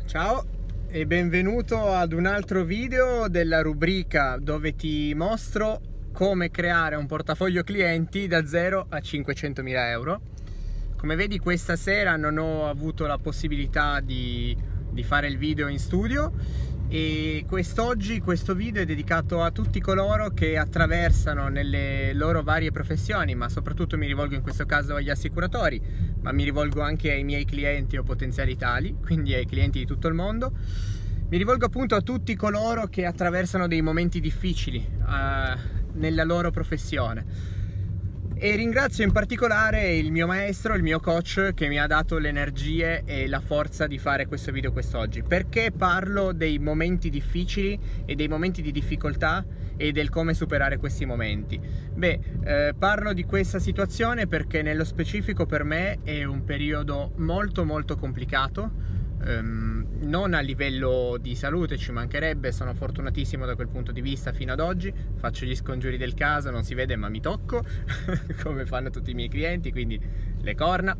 Ciao e benvenuto ad un altro video della rubrica dove ti mostro come creare un portafoglio clienti da 0 a 500.000 euro. Come vedi, questa sera non ho avuto la possibilità di fare il video in studio e quest'oggi questo video è dedicato a tutti coloro che attraversano nelle loro varie professioni, ma soprattutto mi rivolgo in questo caso agli assicuratori, ma mi rivolgo anche ai miei clienti o potenziali tali, quindi ai clienti di tutto il mondo. Mi rivolgo appunto a tutti coloro che attraversano dei momenti difficili nella loro professione. E ringrazio in particolare il mio maestro, il mio coach, che mi ha dato le energie e la forza di fare questo video quest'oggi. Perché parlo dei momenti difficili e dei momenti di difficoltà e del come superare questi momenti? Parlo di questa situazione perché nello specifico per me è un periodo molto complicato. Non a livello di salute, ci mancherebbe, sono fortunatissimo da quel punto di vista fino ad oggi, faccio gli scongiuri del caso, non si vede ma mi tocco come fanno tutti i miei clienti, quindi le corna.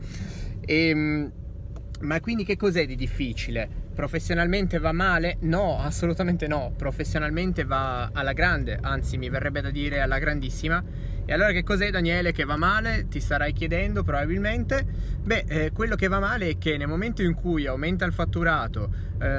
Ma quindi che cos'è di difficile? Professionalmente va male? No, assolutamente no, professionalmente va alla grande, anzi mi verrebbe da dire alla grandissima. E allora che cos'è, Daniele, che va male? Ti starai chiedendo probabilmente. Quello che va male è che nel momento in cui aumenta il fatturato,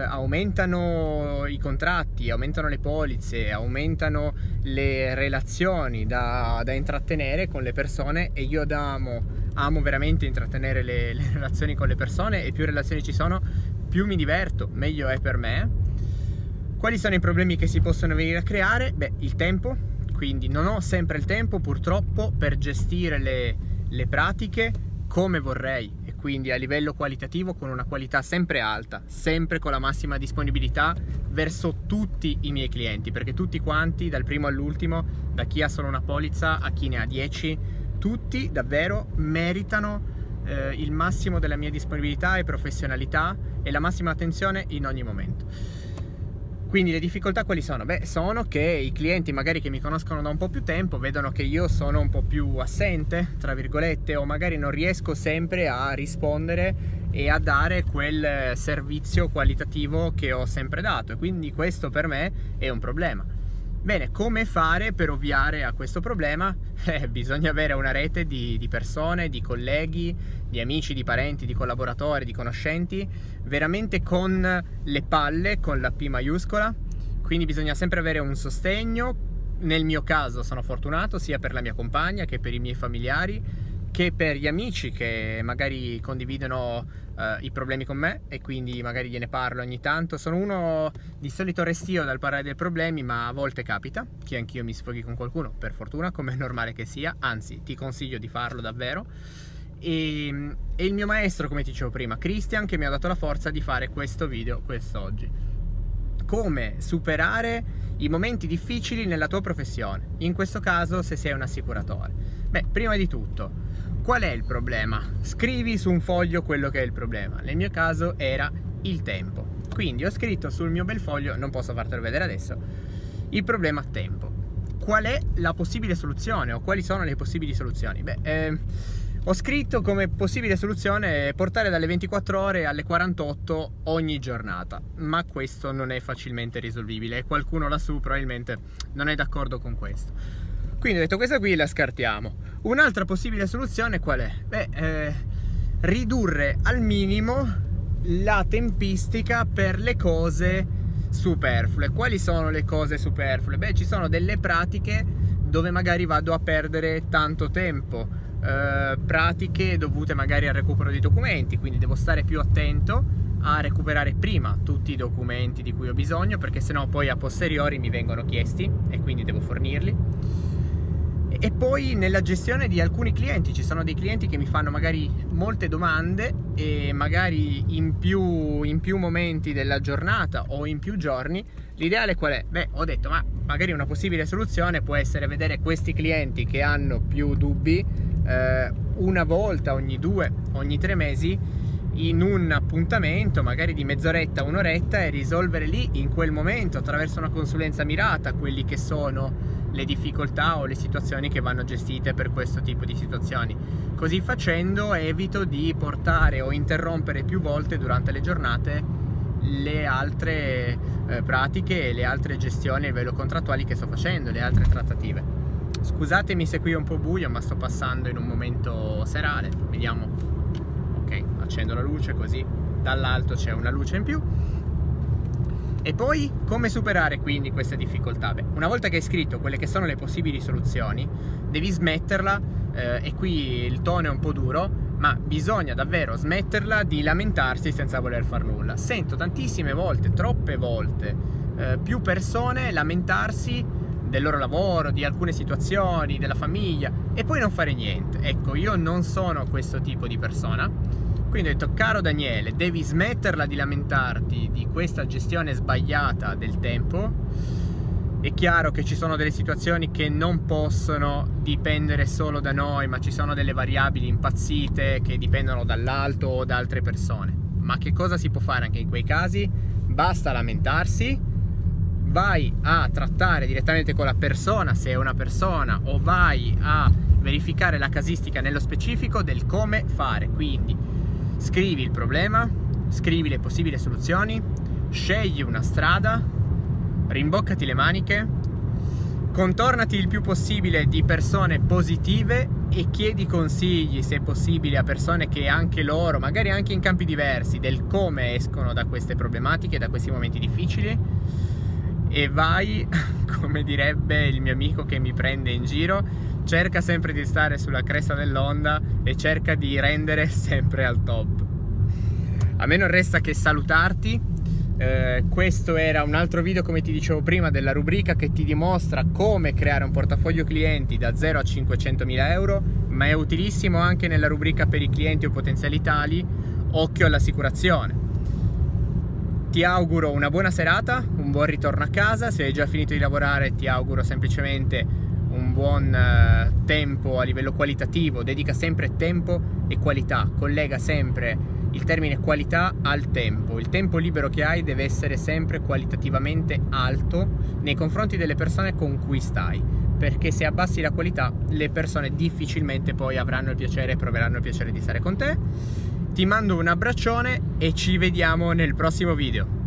aumentano i contratti, aumentano le polizze, aumentano le relazioni da intrattenere con le persone, e io amo veramente intrattenere le relazioni con le persone, e più relazioni ci sono più mi diverto, meglio è per me. Quali sono i problemi che si possono venire a creare? Il tempo, quindi non ho sempre il tempo purtroppo per gestire le pratiche come vorrei, e quindi a livello qualitativo con una qualità sempre alta, sempre con la massima disponibilità verso tutti i miei clienti, perché tutti quanti, dal primo all'ultimo, da chi ha solo una polizza a chi ne ha 10, tutti davvero meritano il massimo della mia disponibilità e professionalità e la massima attenzione in ogni momento. Quindi le difficoltà quali sono? Sono che i clienti magari che mi conoscono da un po' più tempo vedono che io sono un po' più assente, tra virgolette, o magari non riesco sempre a rispondere e a dare quel servizio qualitativo che ho sempre dato, e quindi questo per me è un problema. Bene, come fare per ovviare a questo problema? Bisogna avere una rete di persone, di colleghi, di amici, di parenti, di collaboratori, di conoscenti, veramente con le palle, con la P maiuscola. Quindi bisogna sempre avere un sostegno. Nel mio caso sono fortunato sia per la mia compagna che per i miei familiari, che per gli amici che magari condividono i problemi con me, e quindi magari gliene parlo ogni tanto. Sono uno di solito restio dal parlare dei problemi, ma a volte capita che anch'io mi sfoghi con qualcuno, per fortuna, come è normale che sia, anzi ti consiglio di farlo davvero. E il mio maestro, come ti dicevo prima, Christian, che mi ha dato la forza di fare questo video quest'oggi. Come superare i momenti difficili nella tua professione, in questo caso se sei un assicuratore. Prima di tutto, qual è il problema? Scrivi su un foglio quello che è il problema. Nel mio caso era il tempo, quindi ho scritto sul mio bel foglio, non posso fartelo vedere adesso, il problema tempo. Qual è la possibile soluzione, o quali sono le possibili soluzioni? Ho scritto come possibile soluzione portare dalle 24 ore alle 48 ogni giornata, ma questo non è facilmente risolvibile e qualcuno lassù probabilmente non è d'accordo con questo. Quindi ho detto, questa qui la scartiamo. Un'altra possibile soluzione qual è? Ridurre al minimo la tempistica per le cose superflue. Quali sono le cose superflue? Ci sono delle pratiche dove magari vado a perdere tanto tempo, pratiche dovute magari al recupero di documenti, quindi devo stare più attento a recuperare prima tutti i documenti di cui ho bisogno, perché sennò poi a posteriori mi vengono chiesti e quindi devo fornirli. E poi nella gestione di alcuni clienti, ci sono dei clienti che mi fanno magari molte domande e magari in più momenti della giornata o in più giorni. L'ideale qual è? Ho detto, ma magari una possibile soluzione può essere vedere questi clienti che hanno più dubbi una volta ogni 2, ogni 3 mesi, in un appuntamento magari di mezz'oretta, un'oretta, e risolvere lì in quel momento, attraverso una consulenza mirata, quelli che sono le difficoltà o le situazioni che vanno gestite per questo tipo di situazioni. Così facendo evito di portare o interrompere più volte durante le giornate le altre pratiche e le altre gestioni a livello contrattuali che sto facendo, le altre trattative. Scusatemi se qui è un po' buio, ma sto passando in un momento serale. Vediamo. Ok, accendo la luce così dall'alto c'è una luce in più. E poi come superare quindi queste difficoltà? Beh, una volta che hai scritto quelle che sono le possibili soluzioni, devi smetterla, e qui il tono è un po' duro, ma bisogna davvero smetterla di lamentarsi senza voler far nulla. Sento tantissime volte, troppe volte, più persone lamentarsi del loro lavoro, di alcune situazioni, della famiglia, e poi non fare niente. Ecco, io non sono questo tipo di persona. Quindi ho detto: caro Daniele, devi smetterla di lamentarti di questa gestione sbagliata del tempo. È chiaro che ci sono delle situazioni che non possono dipendere solo da noi, ma ci sono delle variabili impazzite che dipendono dall'alto o da altre persone. Ma che cosa si può fare anche in quei casi? Basta lamentarsi, vai a trattare direttamente con la persona, se è una persona, o vai a verificare la casistica nello specifico del come fare. Quindi scrivi il problema, scrivi le possibili soluzioni, scegli una strada, rimboccati le maniche, contornati il più possibile di persone positive e chiedi consigli, se possibile, a persone che anche loro, magari anche in campi diversi, del come escono da queste problematiche, da questi momenti difficili, e vai, come direbbe il mio amico che mi prende in giro, cerca sempre di stare sulla cresta dell'onda e cerca di rendere sempre al top. A me non resta che salutarti. Questo era un altro video, come ti dicevo prima, della rubrica che ti dimostra come creare un portafoglio clienti da 0 a 500.000 euro, ma è utilissimo anche nella rubrica per i clienti o potenziali tali, occhio all'assicurazione. Ti auguro una buona serata, un buon ritorno a casa. Se hai già finito di lavorare, ti auguro semplicemente un buon tempo a livello qualitativo. Dedica sempre tempo e qualità, collega sempre il termine qualità al tempo. Il tempo libero che hai deve essere sempre qualitativamente alto nei confronti delle persone con cui stai, perché se abbassi la qualità, le persone difficilmente poi avranno il piacere, proveranno il piacere di stare con te. Ti mando un abbraccione e ci vediamo nel prossimo video.